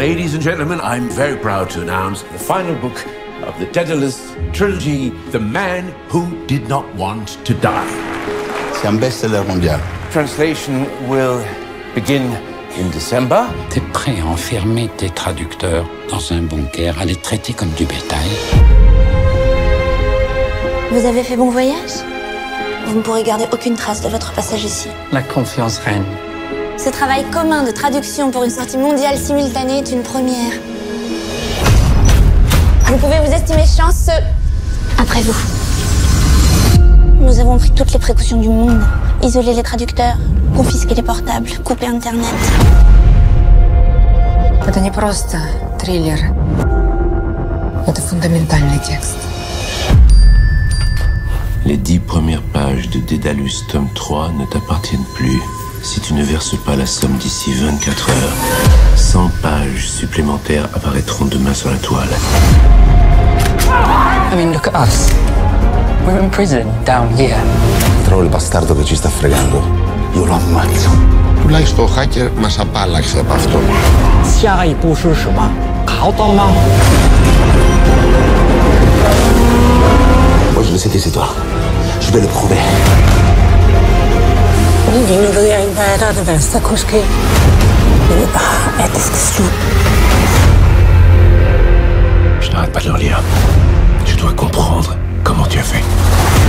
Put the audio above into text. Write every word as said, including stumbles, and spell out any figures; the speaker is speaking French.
Ladies and gentlemen, I'm very proud to announce the final book of the Daedalus trilogy, The Man Who Did Not Want to Die. C'est un best-seller mondial. Translation will begin in December. T'es prêt à enfermer tes traducteurs dans un bunker, à les traiter comme du bétail? Vous avez fait bon voyage? Vous ne pourrez garder aucune trace de votre passage ici. La confiance règne. Ce travail commun de traduction pour une sortie mondiale simultanée est une première. Vous pouvez vous estimer chanceux. Après vous. Nous avons pris toutes les précautions du monde. Isoler les traducteurs, confisquer les portables, couper Internet. Это не просто триллер. Это фундаментальный текст. Les dix premières pages de Daedalus tome trois ne t'appartiennent plus. Si tu ne verses pas la somme d'ici vingt-quatre heures, cent pages supplémentaires apparaîtront demain sur la toile. I mean, look at us. We're in prison down here. Trovo il bastardo che ci sta fregando. Io lo ammazzo. Τουλάχιστον ο hacker μας απάλλαξε από αυτό. 下一步是什么？逃到吗？ Moi je le sais que c'est toi. Je vais le prouver. Je n'arrête pas de le relire. Je dois comprendre comment tu as fait.